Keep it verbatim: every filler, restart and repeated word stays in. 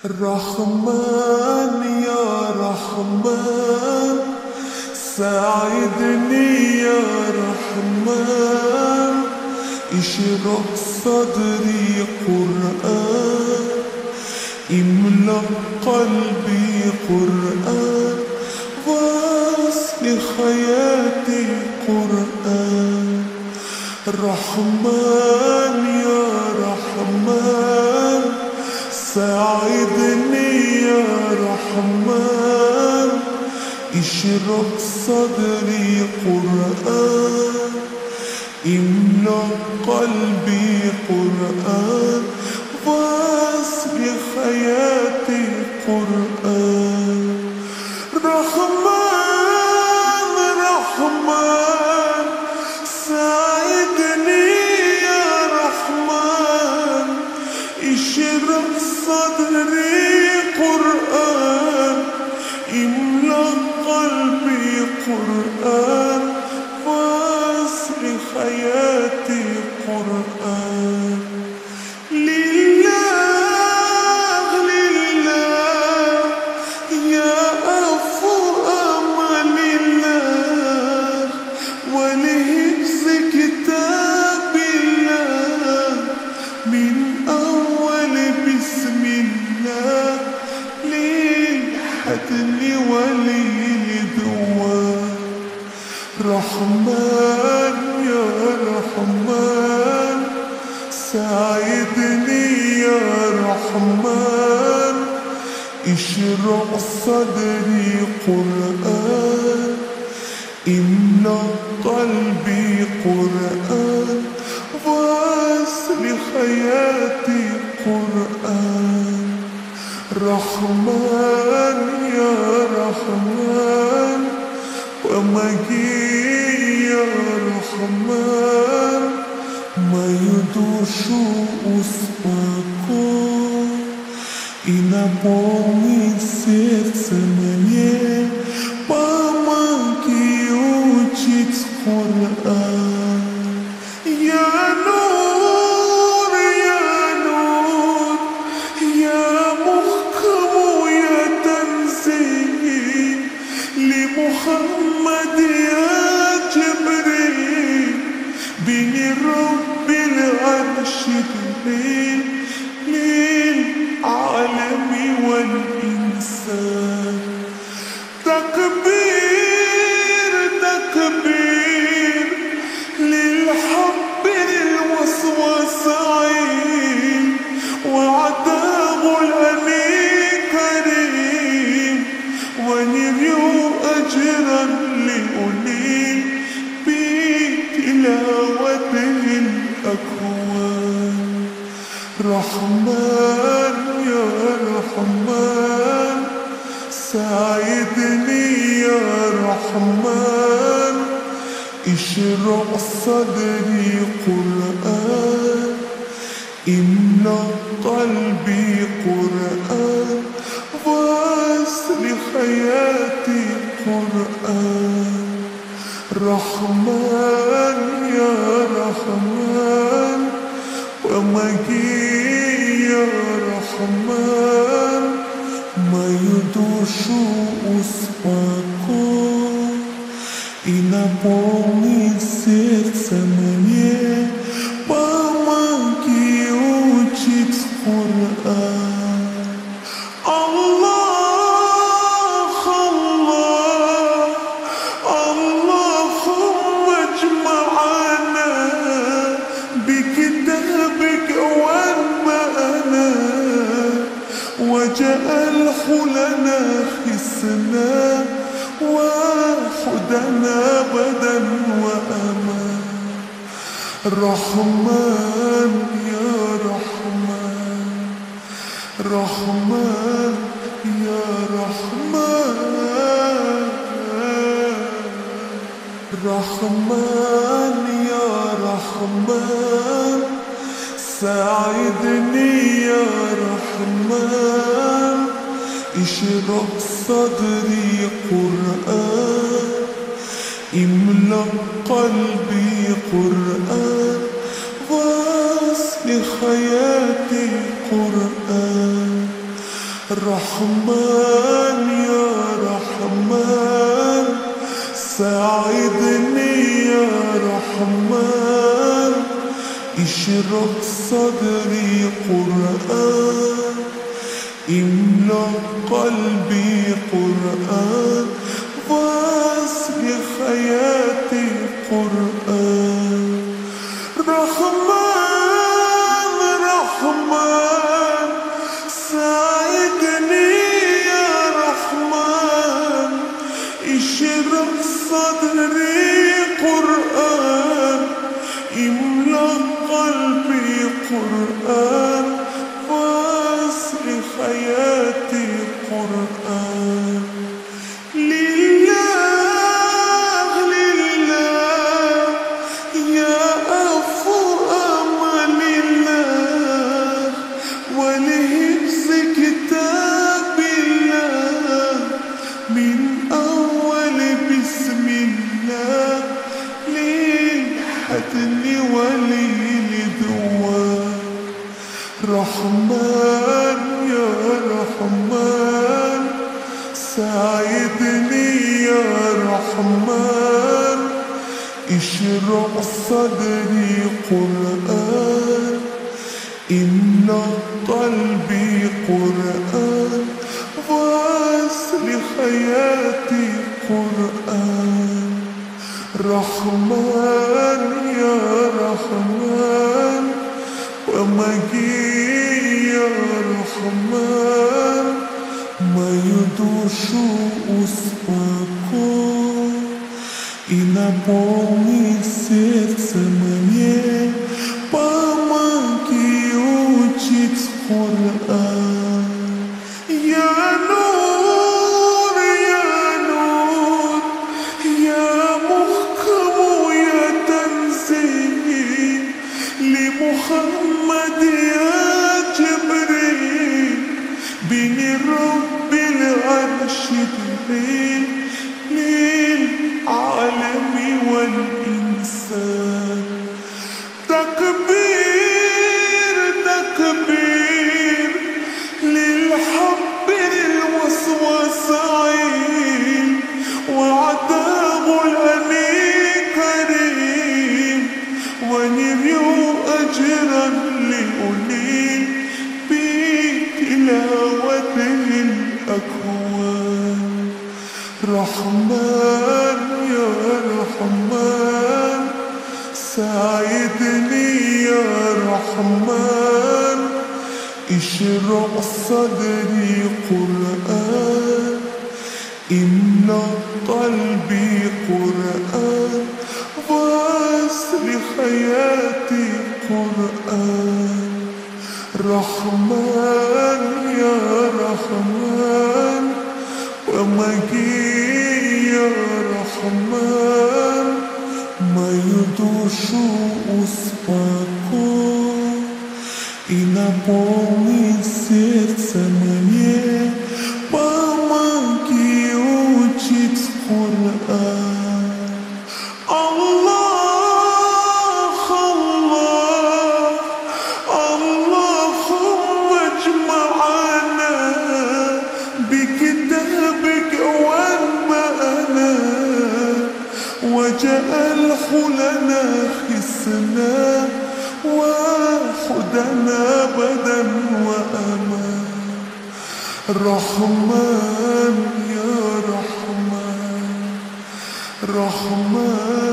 رحمن يا رحمن ساعدني يا رحمن اشرح صدري قرآن املأ قلبي قرآن واصل حياتي قرآن رحمن يا رحمن ساعدني يا رحمن اشرح صدري قرآن املأ قلبي قرآن واصل حياتي قرآن رحمن رحمن ساعدني يا رحمن اشرح صدري قرآن املأ قلبي قرآن واصل حياتي قرآن لله لله يا أفو أمل الله ولحفظ كتاب الله من أول بسم الله للحتم وللدوام رحمن يا رحمن ساعدني يا رحمن اشرح صدري قرآن املأ قلبي قرآن واصل حياتي قرآن رحمن يا رحمن ومجيء يا رحمن ما يدوشو uspako i napomni srce manje помоги учить Kur'an يا نور يا نور يا محكم يا تنزيل لمحمد يا جبريل بن رب العرش جبريل للعالم والإنسان تكبير تكبير للحب الوسوسعين وعتاب الأمين كريم ونريو أجرا لأولين بتلاوته الأكوان رحمن يا رحمن ساعدني يا رحمن اشرح صدري قرآن املأ قلبي قرآن واصل حياتي قرآن رحمن يا رحمن ومجيء يا رحمن ما يدوشو uspako i napomni srce manje помоги учить Kur'an Allah Allah اللهم اجمعنا بكتابك وانبأنا وجعله لنا حسنا وحدنا أبدا وأمان رحمن يا رحمن رحمن يا رحمن رحمن يا رحمن ساعدني يا رحمن اشرح صدري قرآن املأ قلبي قرآن واصل حياتي قرآن رحمن يا رحمن ساعدني يا رحمن اشرح صدري قرآن املأ قلبي قرآن واسق حياتي قرآن رحمن رحمن ساعدني يا رحمن اشرح صدري قرآن املأ قلبي قرآن واسق حياتي قرآن لله لله يا أفو أمل الله ولحفظ كتاب الله من أول بسم الله للحتم وللدوام رحمن يا رحمن ساعدني يا رحمن اشرح صدري قرآن املأ قلبي قرآن واسق حياتي قرآن رحمن يا رحمن ومجيء يا رحمن ما يدوشو uspako i napomi srce mnie помоги учить Kur'an يا نور يا نور يا محكم يا تنزيل لمحمد يا جبريل بن رب العرش جبريل للعالم والإنسان تكبير تكبير للحب الوسوسعين وعذاب الأمين كريم ونبيو أجرا لأولي بتلاوته الأكوان رحمن يا رحمن ساعدني يا رحمن اشرح صدري قرآن املأ قلبي قرآن واسق حياتي قرآن رحمن يا رحمن ومجيء يا رحمن ما يدوشو uspako i napomi srce mnie помоги учить Kur'an Allah Allah اللهم اجمعنا بكتابك وانبأنا وجعل حلنا حسنا وخدنا بدا وأمان رحمن يا رحمن رحمن